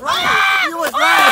right. You was right.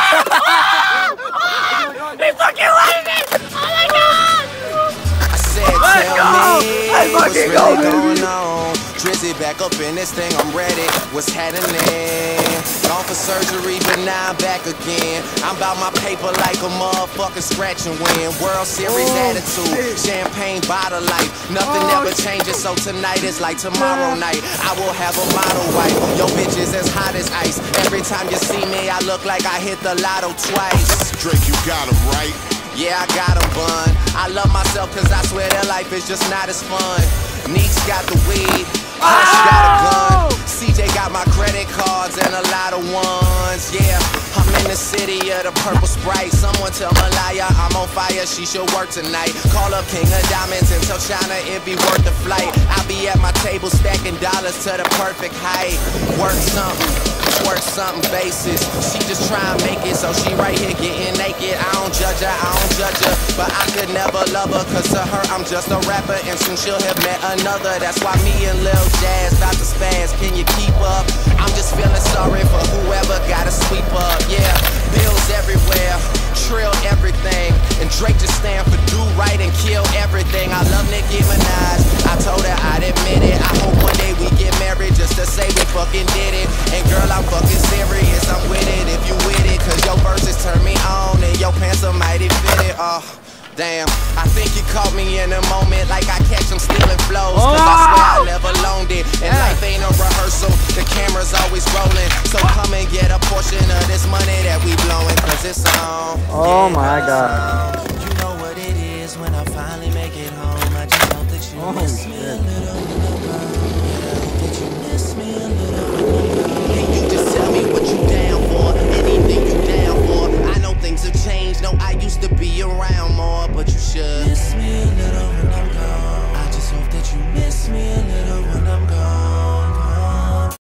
He fucking wanted it! Oh my god! I said, tell me what's really going on. Drizzy back up in this thing, I'm ready. What's happening? Gone for surgery, but now I'm back again. I'm about my paper like a motherfucking scratch and win. World Series attitude, champagne bottle life. Nothing ever changes, so tonight is like tomorrow night. I will have a model wife. Your bitch is as hot as ice. Every time you see me, I look like I hit the lotto twice. Drake, you got him right. Yeah, I got him, bun. I love myself cause I swear that life is just not as fun. Neeks got the weed, Hush got a gun. CJ got my credit cards and a lot of ones. Yeah, I'm in the city of the purple Sprite. Someone tell Malaya I'm on fire, she should work tonight. Call up King of Diamonds and tell China it'd be worth the flight. I'll be at my table stacking dollars to the perfect height. Work something basis. She just try and make it, so she right here getting naked. I don't judge her, but I could never love her, cause to her I'm just a rapper, and soon she'll have met another. That's why me and Lil Jazz about to spaz. Can you keep up? I'm just feeling sorry for whoever gotta sweep up. Yeah, bills everywhere, trill everything, and Drake just stand for do right and kill everything. I love Nicki Minaj, I told her I'd admit it. I hope one day we get married just to say we fucking did it. And girl, I'm fucking serious, I'm with it if you with it, cause your verses turn me on and your pants are mighty fitted. Oh, damn, I think you caught me in a moment like I catch them stealing flows, cause I swear I never loaned it. And life ain't a rehearsal, the camera's always rolling. So come and get a portion of this money that we blowing, cause it's on. Oh my god. You know what it is when I finally make it home. I just hope that you miss me a little. Did you miss me a little? Can you just tell me what you down for? Anything you down for? I know things have changed. No, I used to be around more, but you should.